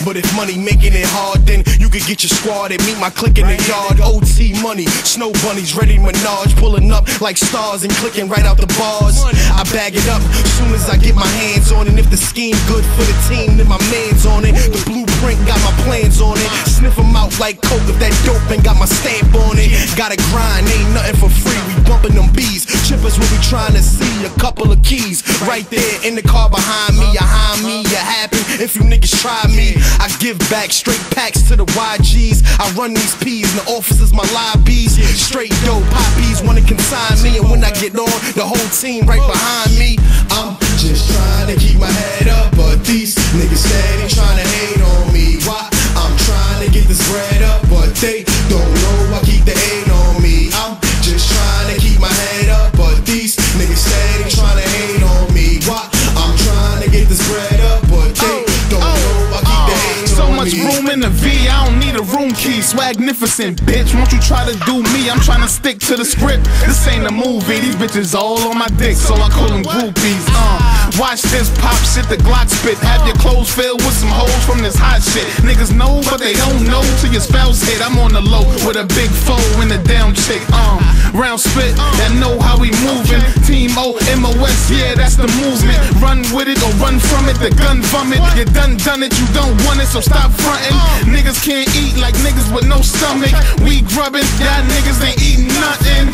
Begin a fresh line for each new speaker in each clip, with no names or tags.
But if money making it hard, then you could get your squad and meet my clique in the yard. OT money, snow bunnies, ready Minaj, pulling up like stars and clicking right out the bars. I bag it up soon as I get my hands on it. And if the scheme good for the team, then my man's on it. The blueprint got my plans on it. Sniff them out like coke if that dope ain't got my stamp on it. Gotta grind, ain't nothing for free. We bumping them bees. Chippers will be trying to see a couple of keys right there in the car behind me. You happen if you niggas try me. I give back straight packs to the YGs. I run these P's and the officers my lobbies. Straight dope poppies wanna consign me, and when I get on, the whole team right behind me. I'm just trying to keep my head up, but these niggas steady trying to hate on me. Why? I'm trying to get this bread up, but they don't know I keep the hate on me. I'm just trying to keep my head up, but these niggas steady trying to hate on me. Why? I'm trying to get this bread up, but they don't know I keep the hate on me.
So much room in the V, I don't need a room key. Swagnificent, bitch, won't you try to do me? I'm trying to stick to the script, this ain't a movie. These bitches all on my dick, so I call them groupies. Watch this pop shit, the Glock spit. Have your clothes filled with some hoes from this hot shit. Niggas know, but they don't know till your spouse hit. I'm on the low with a big foe and a down chick. Round spit, that know how we moving. Team O, MOS, yeah, that's the movement. Run with it or run from it, the gun vomit. You done it, you don't want it, so stop frontin'. Niggas can't eat like niggas with no stomach. We grubbin', y'all niggas ain't eating nothing.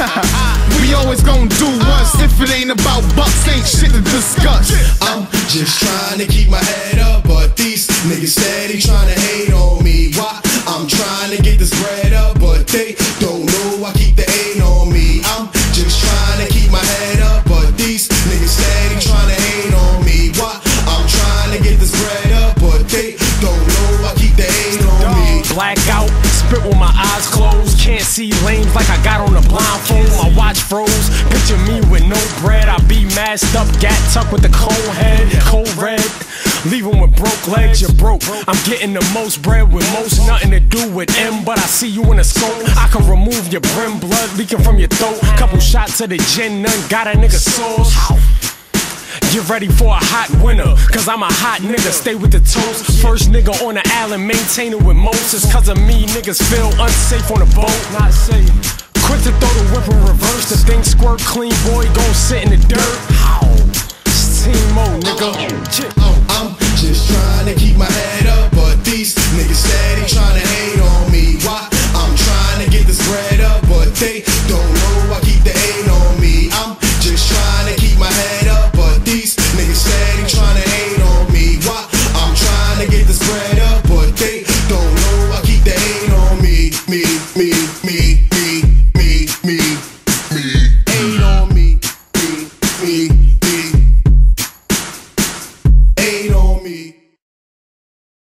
We always gon' do us. If it ain't about bucks, ain't shit to discuss.
I'm just trying to keep my head up, but these niggas steady trying to hate on me. Why? I'm trying to get this bread up, but they don't know I keep the hate on me. I'm just trying to keep my head up, but these niggas steady trying to hate on me. Why? I'm trying to get this bread up, but they don't know I keep the hate on me.
Blackout, spit with my eyes closed. Can't see lanes like I got on a blindfold. My watch froze. Picture me with no bread. I be masked up, gat tucked with the cold head, cold red. Leaving with broke legs, you're broke. I'm getting the most bread with most, nothing to do with M. But I see you in a scope. I can remove your brim, blood leaking from your throat. Couple shots of the gin, none got a nigga sauce. Get ready for a hot winter, cause I'm a hot nigga, stay with the toast. First nigga on the island, maintain it with Moses. Cause of me, niggas feel unsafe on the boat. Not safe. Quick to throw the whip in reverse, the thing squirt clean, boy, gon' sit in the dirt. Team O, nigga.
I'm just trying to keep my head up, but these niggas steady trying to hate on me. Why? I'm trying to get this bread up, but they don't know I keep the hate on me. I'm just trying to keep my head up, but these niggas steady trying to hate on me. Why? I'm trying to get this bread up, but they don't know I keep the hate on me.